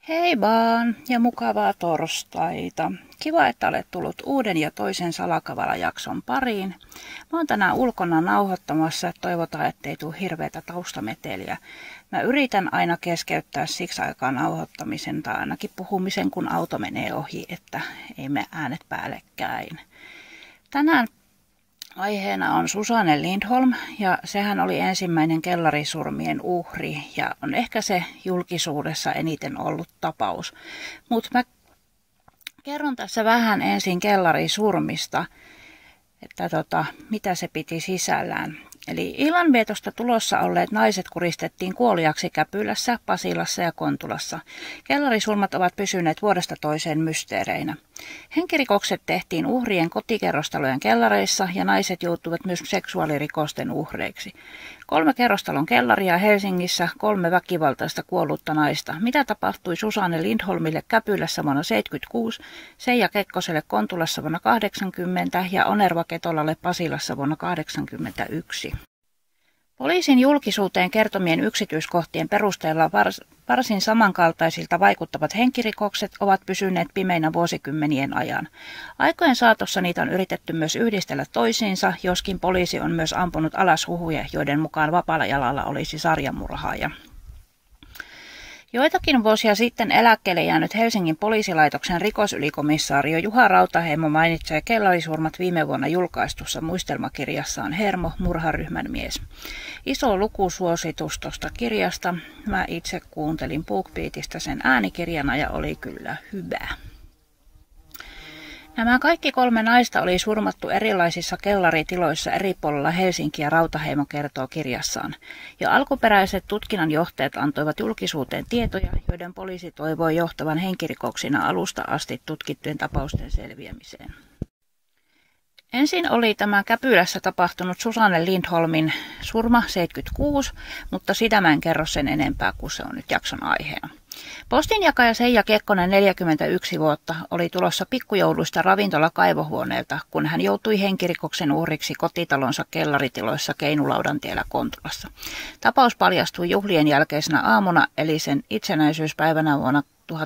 Hei vaan ja mukavaa torstaita. Kiva, että olet tullut uuden ja toisen Salakavala-jakson pariin. Mä oon tänään ulkona nauhoittamassa, että toivotaan, ettei tule hirveätä taustameteliä. Mä yritän aina keskeyttää siksi aikaa nauhoittamisen tai ainakin puhumisen, kun auto menee ohi, että ei me äänet päällekkäin. Tänään aiheena on Susanne Lindholm ja sehän oli ensimmäinen kellarisurmien uhri ja on ehkä se julkisuudessa eniten ollut tapaus. Mutta mä kerron tässä vähän ensin kellarisurmista, että mitä se piti sisällään. Eli illanvietosta tulossa olleet naiset kuristettiin kuoliaksi Käpylässä, Pasilassa ja Kontulassa. Kellarisurmat ovat pysyneet vuodesta toiseen mysteereinä. Henkirikokset tehtiin uhrien kotikerrostalojen kellareissa ja naiset joutuivat myös seksuaalirikosten uhreiksi. 3 kerrostalon kellaria Helsingissä, 3 väkivaltaista kuollutta naista. Mitä tapahtui Susanne Lindholmille Käpylässä vuonna 1976, Seija Kekkoselle Kontulassa vuonna 1980 ja Onerva Ketolalle Pasilassa vuonna 1981? Poliisin julkisuuteen kertomien yksityiskohtien perusteella varsin samankaltaisilta vaikuttavat henkirikokset ovat pysyneet pimeinä vuosikymmenien ajan. Aikojen saatossa niitä on yritetty myös yhdistellä toisiinsa, joskin poliisi on myös ampunut alas huhuja, joiden mukaan vapaalla jalalla olisi sarjamurhaaja. Joitakin vuosia sitten eläkkeelle jäänyt Helsingin poliisilaitoksen rikosylikomissario Juha Rautaheimo mainitsee kellarisurmat viime vuonna julkaistussa muistelmakirjassaan Hermo, murharyhmän mies. Iso lukusuositus tuosta kirjasta. Mä itse kuuntelin BookBeatista sen äänikirjana ja oli kyllä hyvä. Nämä kaikki 3 naista oli surmattu erilaisissa kellaritiloissa eri puolilla Helsinkiä, Rautaheimo kertoo kirjassaan. Jo alkuperäiset tutkinnanjohtajat antoivat julkisuuteen tietoja, joiden poliisi toivoi johtavan henkirikoksina alusta asti tutkittujen tapausten selviämiseen. Ensin oli tämä Käpylässä tapahtunut Susanne Lindholmin surma 76, mutta sitä mä en kerro sen enempää, kun se on nyt jakson aiheena. Postinjakaja Seija Kekkonen 41 vuotta oli tulossa pikkujouluista ravintola-kaivohuoneelta, kun hän joutui henkirikoksen uhriksi kotitalonsa kellaritiloissa Keinulaudantiellä Kontulassa. Tapaus paljastui juhlien jälkeisenä aamuna, eli sen itsenäisyyspäivänä vuonna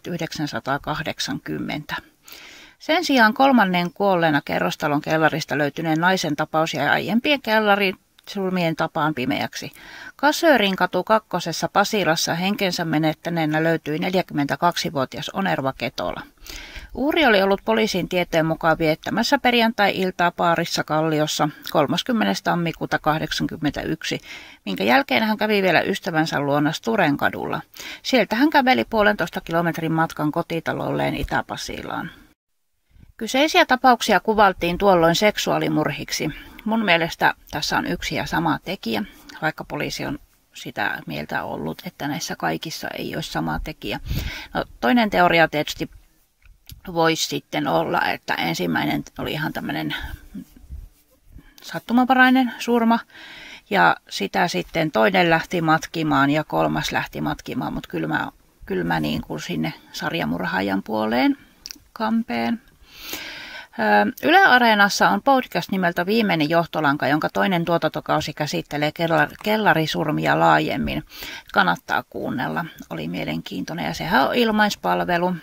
1980. Sen sijaan 3. kuolleena kerrostalon kellarista löytyneen naisen tapaus jäi aiempien kellarisurmien tapaan pimeäksi. Kassöörinkatu 2. Pasilassa henkensä menettäneenä löytyi 42-vuotias Onerva Ketola. Uhri oli ollut poliisin tietojen mukaan viettämässä perjantai-iltaa baarissa Kalliossa 30. tammikuuta 1981, minkä jälkeen hän kävi vielä ystävänsä luona Sturenkadulla. Sieltä hän käveli 1,5 kilometrin matkan kotitalolleen Itä-Pasilaan. Kyseisiä tapauksia kuvaltiin tuolloin seksuaalimurhiksi. Mun mielestä tässä on yksi ja sama tekijä, vaikka poliisi on sitä mieltä ollut, että näissä kaikissa ei olisi sama tekijä. No, toinen teoria tietysti voisi sitten olla, että ensimmäinen oli ihan tämmöinen sattumavarainen surma ja sitä sitten toinen lähti matkimaan ja 3. lähti matkimaan, mutta kyllä mä niin kuin sinne sarjamurhaajan puoleen kampeen. Yle Areenassa on podcast nimeltä Viimeinen johtolanka, jonka toinen tuotantokausi käsittelee kellarisurmia laajemmin. Kannattaa kuunnella. Oli mielenkiintoinen ja sehän on ilmaispalvelu.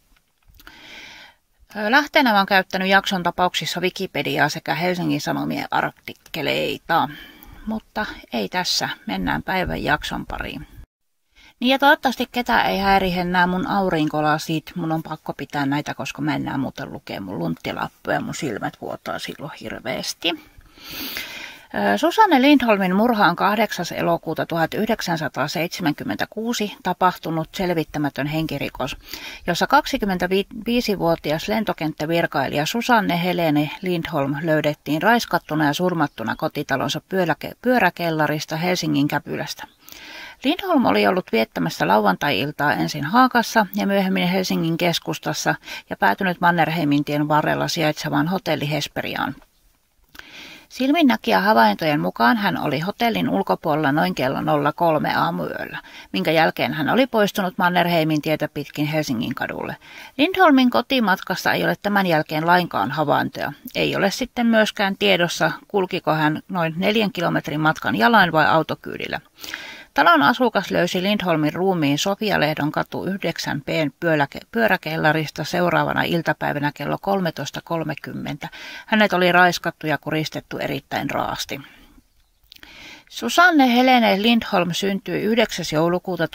Lähteenä olen käyttänyt jakson tapauksissa Wikipediaa sekä Helsingin Sanomien artikkeleita. Mutta ei tässä. Mennään päivän jakson pariin. Niin ja toivottavasti ketään ei häirihe nämä mun aurinkolasit. Mun on pakko pitää näitä, koska mä en muuten lukea mun lunttilappuja. Mun silmät vuotaa silloin hirveästi. Susanne Lindholmin murha on 8. elokuuta 1976 tapahtunut selvittämätön henkirikos, jossa 25-vuotias lentokenttävirkailija Susanne Helene Lindholm löydettiin raiskattuna ja surmattuna kotitalonsa pyöräkellarista Helsingin Käpylästä. Lindholm oli ollut viettämässä lauantai-iltaa ensin Haagassa ja myöhemmin Helsingin keskustassa ja päätynyt Mannerheimintien varrella sijaitsevaan hotelli Hesperiaan. Silminnäkijä havaintojen mukaan hän oli hotellin ulkopuolella noin kello 03 aamuyöllä, minkä jälkeen hän oli poistunut Mannerheimin tietä pitkin Helsingin kadulle. Lindholmin kotimatkasta ei ole tämän jälkeen lainkaan havaintoja. Ei ole sitten myöskään tiedossa, kulkiko hän noin 4 kilometrin matkan jalain vai autokyydillä. Talon asukas löysi Lindholmin ruumiin Sofia-Lehdon katu 9B:n pyöräkellarista seuraavana iltapäivänä kello 13.30. Hänet oli raiskattu ja kuristettu erittäin raasti. Susanne Helene Lindholm syntyi 9. joulukuuta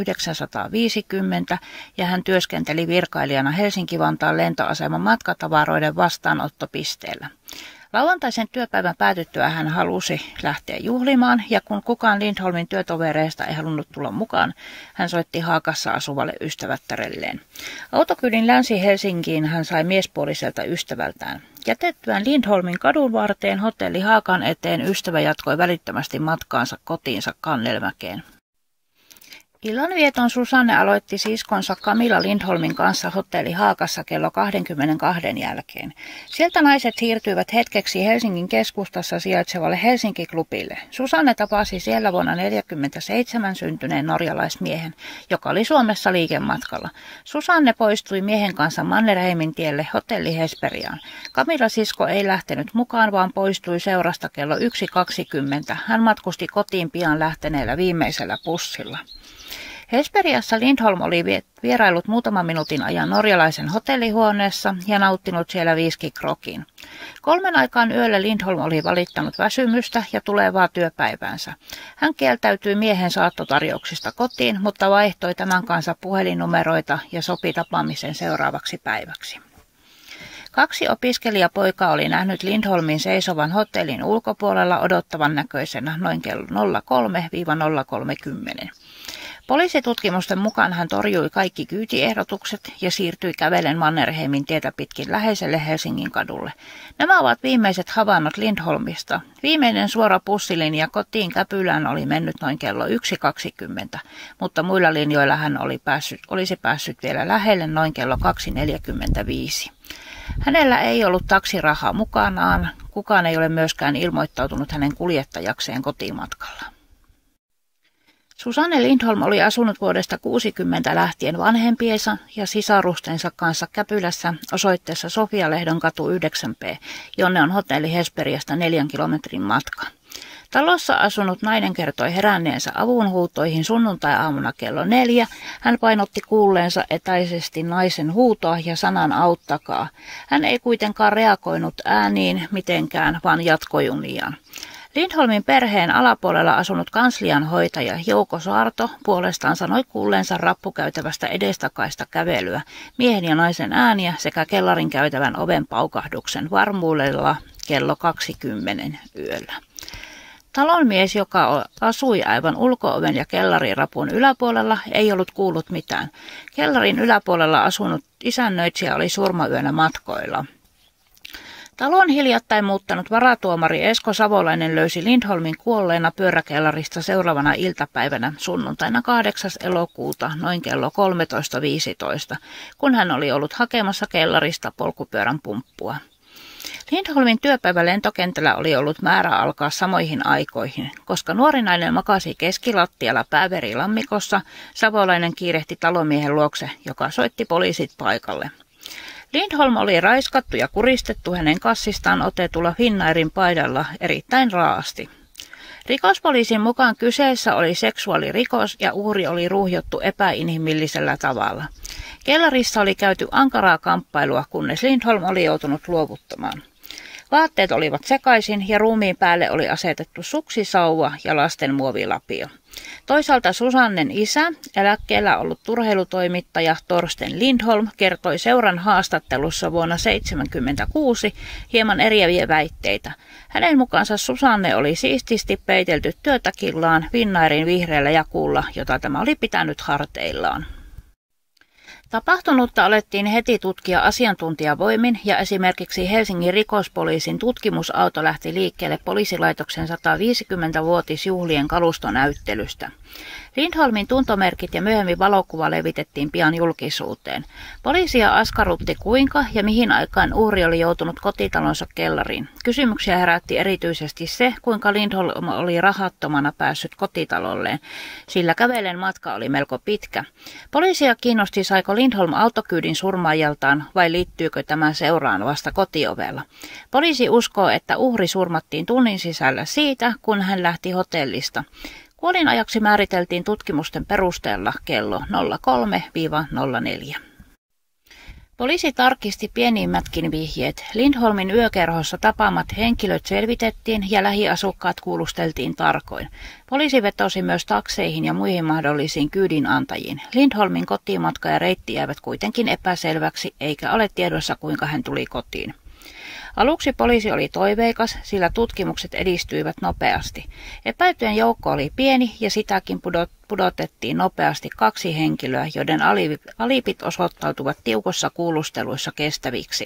1950 ja hän työskenteli virkailijana Helsinki-Vantaan lentoaseman matkatavaroiden vastaanottopisteellä. Lauantaisen työpäivän päätyttyä hän halusi lähteä juhlimaan ja kun kukaan Lindholmin työtovereista ei halunnut tulla mukaan, hän soitti Haakassa asuvalle ystävättärelleen. Autokyydin Länsi-Helsinkiin hän sai miespuoliselta ystävältään. Jätettyään Lindholmin kadun varteen hotelli Haakan eteen ystävä jatkoi välittömästi matkaansa kotiinsa Kannelmäkeen. Illanvieton Susanne aloitti siskonsa Camilla Lindholmin kanssa hotelli Haakassa kello 22 jälkeen. Sieltä naiset siirtyivät hetkeksi Helsingin keskustassa sijaitsevalle Helsinki-klubille. Susanne tapasi siellä vuonna 1947 syntyneen norjalaismiehen, joka oli Suomessa liikematkalla. Susanne poistui miehen kanssa Mannerheimin tielle hotelli Hesperiaan. Camilla sisko ei lähtenyt mukaan, vaan poistui seurasta kello 1.20. Hän matkusti kotiin pian lähteneellä viimeisellä bussilla. Hesperiassa Lindholm oli vierailut muutaman minuutin ajan norjalaisen hotellihuoneessa ja nauttinut siellä viskikrokin. 3 aikaan yöllä Lindholm oli valittanut väsymystä ja tulevaa työpäiväänsä. Hän kieltäytyi miehen saattotarjouksista kotiin, mutta vaihtoi tämän kanssa puhelinnumeroita ja sopi tapaamisen seuraavaksi päiväksi. 2 opiskelijapoikaa oli nähnyt Lindholmin seisovan hotellin ulkopuolella odottavan näköisenä noin kello 03-03.10. Poliisitutkimusten mukaan hän torjui kaikki kyytiehdotukset ja siirtyi kävellen Mannerheimin tietä pitkin läheiselle Helsingin kadulle. Nämä ovat viimeiset havainnot Lindholmista. Viimeinen suora bussilinja kotiin Käpylään oli mennyt noin kello 1.20, mutta muilla linjoilla hän olisi päässyt vielä lähelle noin kello 2.45. Hänellä ei ollut taksirahaa mukanaan, kukaan ei ole myöskään ilmoittautunut hänen kuljettajakseen kotimatkalla. Susanne Lindholm oli asunut vuodesta 60 lähtien vanhempiensa ja sisarustensa kanssa Käpylässä osoitteessa Sofia-Lehdon katu 9B, jonne on hotelli Hesperiasta 4 kilometrin matka. Talossa asunut nainen kertoi heränneensä avunhuutoihin sunnuntai-aamuna kello 4. Hän painotti kuulleensa etäisesti naisen huutoa ja sanan auttakaa. Hän ei kuitenkaan reagoinut ääniin mitenkään, vaan jatkoi uniaan. Lindholmin perheen alapuolella asunut kanslianhoitaja Jouko Saarto puolestaan sanoi kuulleensa rappukäytävästä edestakaista kävelyä, miehen ja naisen ääniä sekä kellarin käytävän oven paukahduksen varmuudella kello 20 yöllä. Talonmies, joka asui aivan ulko-oven ja kellarirapun yläpuolella, ei ollut kuullut mitään. Kellarin yläpuolella asunut isännöitsijä oli surmayönä matkoilla. Talon hiljattain muuttanut varatuomari Esko Savolainen löysi Lindholmin kuolleena pyöräkellarista seuraavana iltapäivänä sunnuntaina 8. elokuuta noin kello 13.15, kun hän oli ollut hakemassa kellarista polkupyörän pumppua. Lindholmin työpäivä lentokentällä oli ollut määrä alkaa samoihin aikoihin. Koska nuori nainen makasi keskilattialla pääverilammikossa, Savolainen kiirehti talomiehen luokse, joka soitti poliisit paikalle. Lindholm oli raiskattu ja kuristettu hänen kassistaan otetulla Finnairin paidalla erittäin raasti. Rikospoliisin mukaan kyseessä oli seksuaalirikos ja uhri oli ruhjottu epäinhimillisellä tavalla. Kellarissa oli käyty ankaraa kamppailua, kunnes Lindholm oli joutunut luovuttamaan. Vaatteet olivat sekaisin ja ruumiin päälle oli asetettu suksisauva ja lasten muovilapio. Toisaalta Susannen isä, eläkkeellä ollut urheilutoimittaja Torsten Lindholm, kertoi seuran haastattelussa vuonna 1976 hieman eriäviä väitteitä. Hänen mukaansa Susanne oli siististi peitelty työtakillaan Finnairin vihreällä jakulla, jota tämä oli pitänyt harteillaan. Tapahtunutta alettiin heti tutkia asiantuntijavoimin ja esimerkiksi Helsingin rikospoliisin tutkimusauto lähti liikkeelle poliisilaitoksen 150-vuotisjuhlien kalustonäyttelystä. Lindholmin tuntomerkit ja myöhemmin valokuva levitettiin pian julkisuuteen. Poliisia askarrutti kuinka ja mihin aikaan uhri oli joutunut kotitalonsa kellariin. Kysymyksiä herätti erityisesti se, kuinka Lindholm oli rahattomana päässyt kotitalolleen, sillä kävellen matka oli melko pitkä. Poliisia kiinnosti, saiko Lindholm autokyydin surmaajaltaan vai liittyykö tämä seuraan vasta kotiovella. Poliisi uskoo, että uhri surmattiin tunnin sisällä siitä, kun hän lähti hotellista. Kuolinajaksi määriteltiin tutkimusten perusteella kello 03-04. Poliisi tarkisti pienimmätkin vihjeet. Lindholmin yökerhossa tapaamat henkilöt selvitettiin ja lähiasukkaat kuulusteltiin tarkoin. Poliisi vetosi myös takseihin ja muihin mahdollisiin kyydinantajiin. Lindholmin kotimatka ja reitti jäivät kuitenkin epäselväksi, eikä ole tiedossa kuinka hän tuli kotiin. Aluksi poliisi oli toiveikas, sillä tutkimukset edistyivät nopeasti. Epäiltyjen joukko oli pieni ja sitäkin pudotettiin nopeasti 2 henkilöä, joiden alipit osoittautuvat tiukossa kuulusteluissa kestäviksi.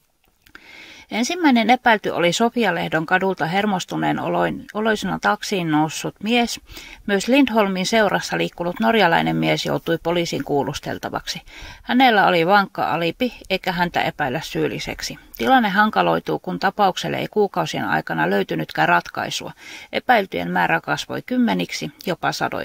Ensimmäinen epäilty oli Sofialehdon kadulta hermostuneen oloisena taksiin noussut mies. Myös Lindholmin seurassa liikkunut norjalainen mies joutui poliisin kuulusteltavaksi. Hänellä oli vankka alibi, eikä häntä epäillä syylliseksi. Tilanne hankaloituu, kun tapaukselle ei kuukausien aikana löytynytkään ratkaisua. Epäiltyjen määrä kasvoi 10, jopa 100.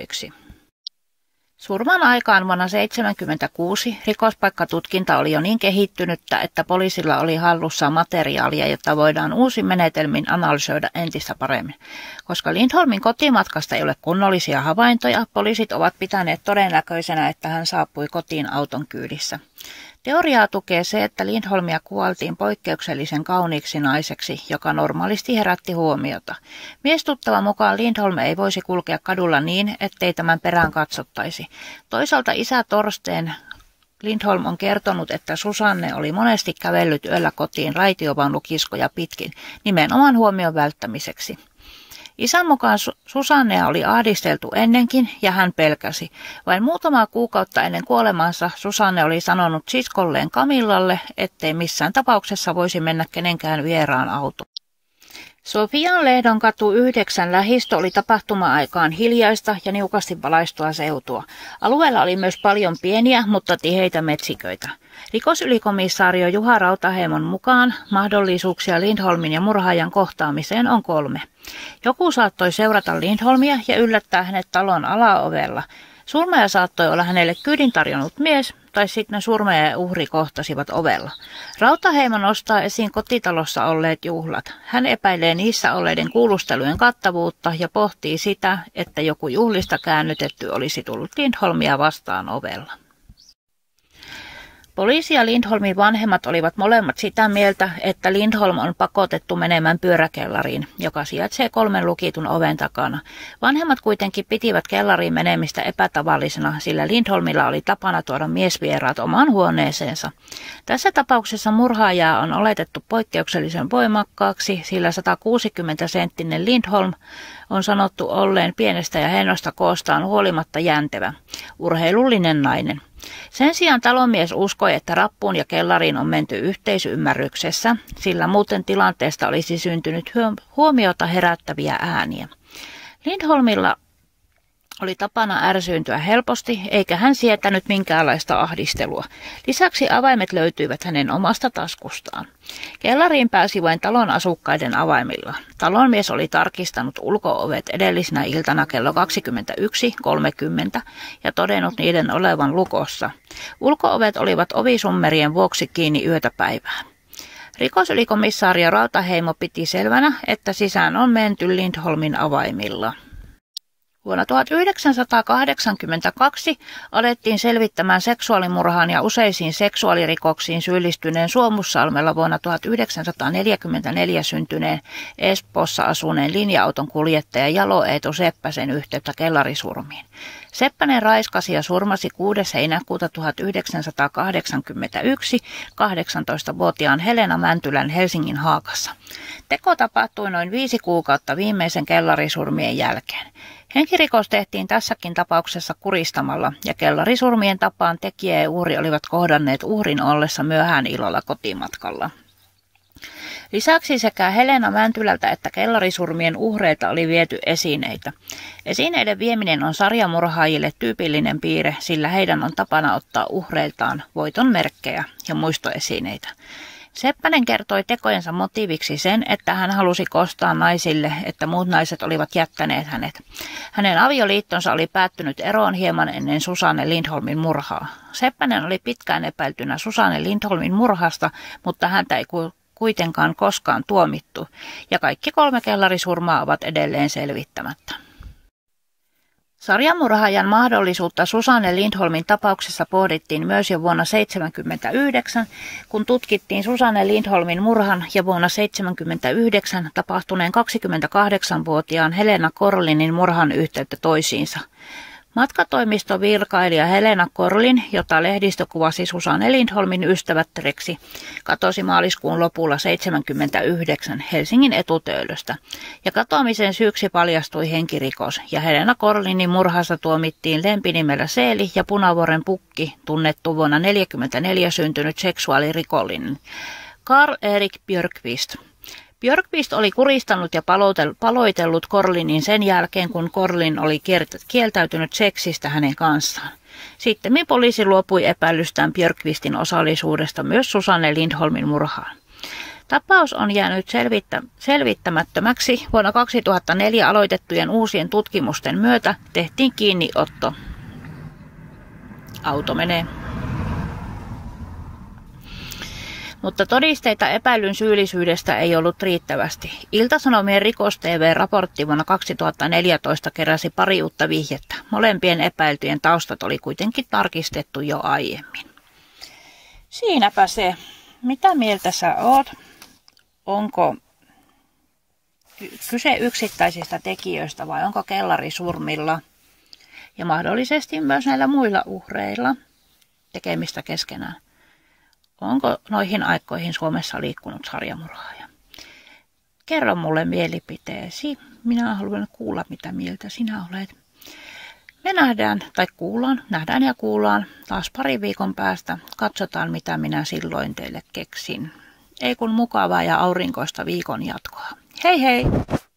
Surman aikaan vuonna 1976 rikospaikkatutkinta oli jo niin kehittynyttä, että poliisilla oli hallussaan materiaalia, jota voidaan uusin menetelmin analysoida entistä paremmin. Koska Lindholmin kotimatkasta ei ole kunnollisia havaintoja, poliisit ovat pitäneet todennäköisenä, että hän saapui kotiin auton kyydissä. Teoriaa tukee se, että Lindholmia kuvailtiin poikkeuksellisen kauniiksi naiseksi, joka normaalisti herätti huomiota. Miestuttavan mukaan Lindholm ei voisi kulkea kadulla niin, ettei tämän perään katsottaisi. Toisaalta isä Torsten Lindholm on kertonut, että Susanne oli monesti kävellyt yöllä kotiin raitiovaunukiskoja pitkin, nimenomaan huomion välttämiseksi. Isän mukaan Susannea oli ahdisteltu ennenkin ja hän pelkäsi. Vain muutamaa kuukautta ennen kuolemaansa Susanne oli sanonut siskolleen Camillalle, ettei missään tapauksessa voisi mennä kenenkään vieraan auto. Sofianlehdon katu 9 lähistö oli tapahtuma-aikaan hiljaista ja niukasti valaistua seutua. Alueella oli myös paljon pieniä, mutta tiheitä metsiköitä. Rikosylikomissaario Juha Rautaheimon mukaan mahdollisuuksia Lindholmin ja murhaajan kohtaamiseen on 3. Joku saattoi seurata Lindholmia ja yllättää hänet talon alaovella. Surmaaja saattoi olla hänelle kyydin tarjonnut mies, tai sitten surmaaja ja uhri kohtasivat ovella. Rautaheimo nostaa esiin kotitalossa olleet juhlat. Hän epäilee niissä olleiden kuulustelujen kattavuutta ja pohtii sitä, että joku juhlista käännytetty olisi tullut Lindholmia vastaan ovella. Poliisi ja Lindholmin vanhemmat olivat molemmat sitä mieltä, että Lindholm on pakotettu menemään pyöräkellariin, joka sijaitsee 3 lukitun oven takana. Vanhemmat kuitenkin pitivät kellariin menemistä epätavallisena, sillä Lindholmilla oli tapana tuoda miesvieraat omaan huoneeseensa. Tässä tapauksessa murhaajaa on oletettu poikkeuksellisen voimakkaaksi, sillä 160-senttinen Lindholm on sanottu olleen pienestä ja hennosta koostaan huolimatta jäntevä, urheilullinen nainen. Sen sijaan talonmies uskoi, että rappuun ja kellariin on menty yhteisymmärryksessä, sillä muuten tilanteesta olisi syntynyt huomiota herättäviä ääniä. Lindholmilla oli tapana ärsyyntyä helposti, eikä hän sietänyt minkäänlaista ahdistelua. Lisäksi avaimet löytyivät hänen omasta taskustaan. Kellariin pääsi vain talon asukkaiden avaimilla. Talonmies oli tarkistanut ulko-ovet edellisenä iltana kello 21.30 ja todennut niiden olevan lukossa. Ulko-ovet olivat ovisummerien vuoksi kiinni yötä päivää. Rikosylikomissaario Rautaheimo piti selvänä, että sisään on menty Lindholmin avaimilla. Vuonna 1982 alettiin selvittämään seksuaalimurhaan ja useisiin seksuaalirikoksiin syyllistyneen Suomussalmella vuonna 1944 syntyneen Espoossa asuneen linja-auton kuljettaja Jalo Eetu Seppäsen yhteyttä kellarisurmiin. Seppänen raiskasi ja surmasi 6. heinäkuuta 1981 18-vuotiaan Helena Mäntylän Helsingin Haakassa. Teko tapahtui noin 5 kuukautta viimeisen kellarisurmien jälkeen. Henkirikos tehtiin tässäkin tapauksessa kuristamalla ja kellarisurmien tapaan tekijä ja uhri olivat kohdanneet uhrin ollessa myöhään illalla kotimatkalla. Lisäksi sekä Helena Mäntylältä että kellarisurmien uhreilta oli viety esineitä. Esineiden vieminen on sarjamurhaajille tyypillinen piirre, sillä heidän on tapana ottaa uhreiltaan voiton merkkejä ja muistoesineitä. Seppänen kertoi tekojensa motiiviksi sen, että hän halusi kostaa naisille, että muut naiset olivat jättäneet hänet. Hänen avioliittonsa oli päättynyt eroon hieman ennen Susanne Lindholmin murhaa. Seppänen oli pitkään epäiltynä Susanne Lindholmin murhasta, mutta häntä ei kuitenkaan koskaan tuomittu, ja kaikki 3 kellarisurmaa ovat edelleen selvittämättä. Sarjamurhaajan mahdollisuutta Susanne Lindholmin tapauksessa pohdittiin myös jo vuonna 1979, kun tutkittiin Susanne Lindholmin murhan ja vuonna 1979 tapahtuneen 28-vuotiaan Helena Korlinin murhan yhteyttä toisiinsa. Matkatoimistovirkailija Helena Korlin, jota lehdistö kuvasi Susanne Lindholmin ystävättäreksi, katosi maaliskuun lopulla 1979 Helsingin Etutöölöstä, ja katoamisen syyksi paljastui henkirikos, ja Helena Korlinin murhassa tuomittiin lempinimellä Seeli ja Punavuoren Pukki, tunnettu vuonna 1944 syntynyt seksuaalirikollinen Karl-Erik Björkqvist. Björkqvist oli kuristanut ja paloitellut Korlinin sen jälkeen, kun Korlin oli kieltäytynyt seksistä hänen kanssaan. Sittemmin poliisi luopui epäilystään Björkqvistin osallisuudesta myös Susanne Lindholmin murhaan. Tapaus on jäänyt selvittämättömäksi. Vuonna 2004 aloitettujen uusien tutkimusten myötä tehtiin kiinniotto. Auto menee. Mutta todisteita epäilyn syyllisyydestä ei ollut riittävästi. Ilta-Sanomien Rikos-TV-raportti vuonna 2014 keräsi pari uutta vihjettä. Molempien epäiltyjen taustat oli kuitenkin tarkistettu jo aiemmin. Siinäpä se. Mitä mieltä sä oot? Onko kyse yksittäisistä tekijöistä vai onko kellarisurmilla ja mahdollisesti myös näillä muilla uhreilla tekemistä keskenään? Onko noihin aikoihin Suomessa liikkunut sarjamurhaaja? Kerro mulle mielipiteesi. Minä haluan kuulla, mitä mieltä sinä olet. Me nähdään ja kuullaan taas pari viikon päästä. Katsotaan, mitä minä silloin teille keksin. Ei kun mukavaa ja aurinkoista viikon jatkoa. Hei hei!